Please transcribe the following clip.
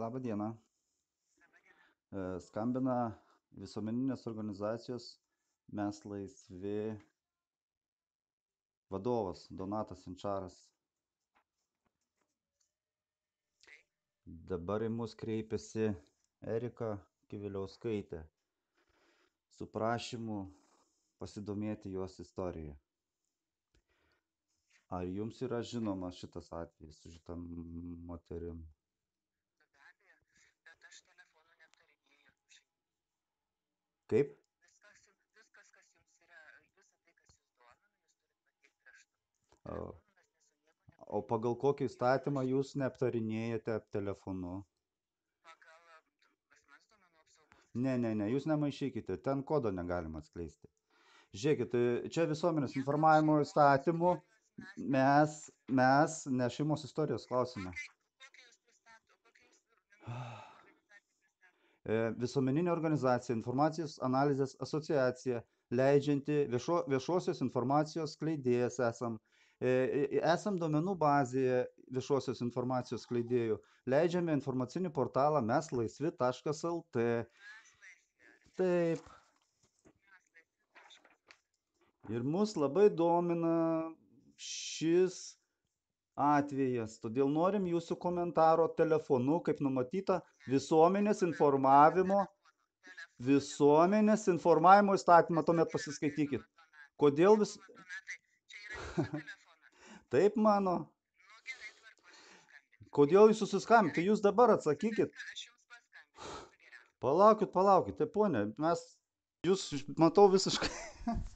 Labą dieną. Skambina visuomeninės organizacijos Mes laisvi vadovas Donatas Inčaras. Dabar į mus kreipiasi Erika Kiviliauskaitė su prašymu pasidomėti jos istoriją. Ar jums yra žinomas šitas atvejis su šitą moterim? Be abejo, bet aš telefonų neaptarinėju. Kaip? Viskas, kas jums yra, visa tai, kas jūs domina, jūs turit pateikti raštu. O, Telefonu mes nesu nieko o pagal kokį įstatymą jūs neaptarinėjate telefonu? pagal asmens duomenų apsaugos. Ne, jūs nemaišykite, ten kodo negalima atskleisti. Žiūrėkit, čia visuomenės informavimo įstatymų mes ne šeimos istorijos klausime. Kokią jūs pristato, kokią jūs organizaciją pristato? Visuomeninė organizacija, informacijos analizės asociacija, leidžianti viešosios informacijos skleidėjas esam. Esam duomenų bazėje viešosios informacijos skleidėjų. Leidžiame informacinį portalą meslaisvi.lt. Mes laisvi. Taip. Mes laisvi. Ir mus labai domina šis atvejas. Todėl norim jūsų komentaro telefonu, kaip numatyta visuomenės informavimo įstatymą, tuomet pasiskaitykit. Kodėl vis... Čia yra jūsų telefonas. Taip mano. Nu, gerai, tvarkos, jūs skambinate. Kodėl jūs susiskambinate? Jūs dabar atsakykit. Aš jums paskambinsiu. Palaukit, tai ponė, jūs matau visiškai...